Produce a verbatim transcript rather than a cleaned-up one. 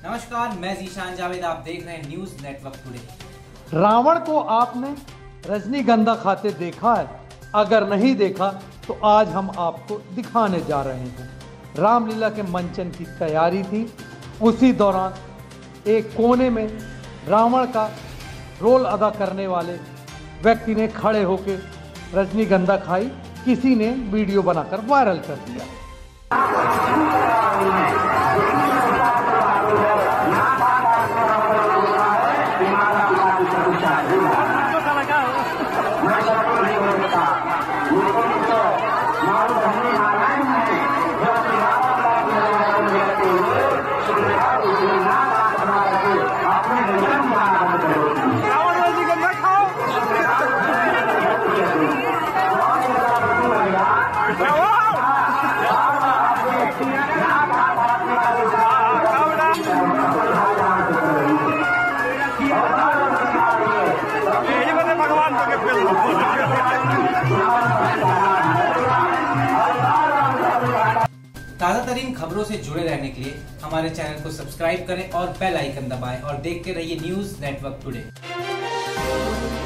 नमस्कार, मैं जीशान जावेद, आप देख रहे हैं न्यूज नेटवर्क टुडे। रावण को आपने रजनीगंधा खाते देखा है? अगर नहीं देखा तो आज हम आपको दिखाने जा रहे हैं। रामलीला के मंचन की तैयारी थी, उसी दौरान एक कोने में रावण का रोल अदा करने वाले व्यक्ति ने खड़े होकर रजनीगंधा खाई। किसी ने वीडियो बनाकर वायरल कर दिया। ताज़ा तरीन खबरों से जुड़े रहने के लिए हमारे चैनल को सब्सक्राइब करें और बेल आइकन दबाएं और देखते रहिए न्यूज नेटवर्क टुडे।